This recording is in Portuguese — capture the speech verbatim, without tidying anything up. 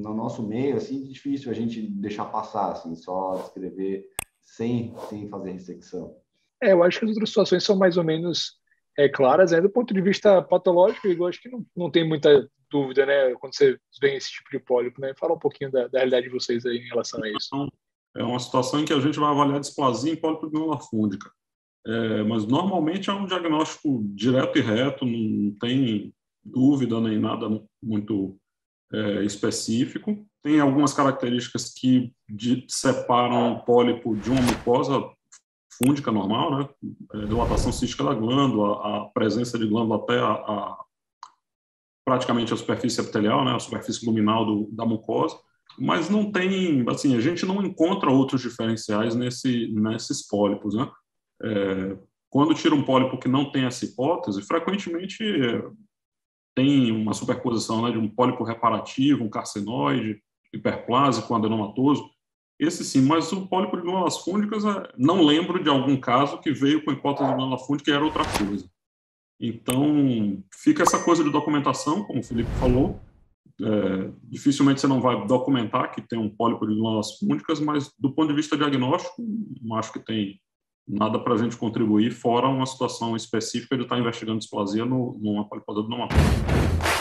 no nosso meio, assim, é difícil a gente deixar passar, assim, só descrever sem, sem fazer ressecção. É, eu acho que as outras situações são mais ou menos é, claras, né? Do ponto de vista patológico, eu acho que não, não tem muita dúvida, né? Quando você vê esse tipo de pólipo, né? Fala um pouquinho da, da realidade de vocês aí em relação a isso. Então, é uma situação em que a gente vai avaliar displasia em pólipo de glândula fúngica. É, mas normalmente é um diagnóstico direto e reto, não tem dúvida nem nada muito é, específico. Tem algumas características que de, separam o pólipo de uma mucosa fúngica normal, né? É, dilatação cística da glândula, a presença de glândula até a, a praticamente a superfície epitelial, né? A superfície luminal do, da mucosa. Mas não tem, assim, a gente não encontra outros diferenciais nesse, nesses pólipos, né? É, quando tira um pólipo que não tem essa hipótese, frequentemente é, tem uma superposição, né, de um pólipo reparativo, um carcinoide, hiperplásico, adenomatoso. Esse sim, mas o pólipo de glândulas fúngicas, é, não lembro de algum caso que veio com a hipótese de glândula fúngica e era outra coisa. Então, fica essa coisa de documentação, como o Felipe falou. É, dificilmente você não vai documentar que tem um pólipo de glândulas fúngicas, mas do ponto de vista diagnóstico, não acho que tem nada para a gente contribuir, fora uma situação específica de estar investigando displasia no, numa poliposa do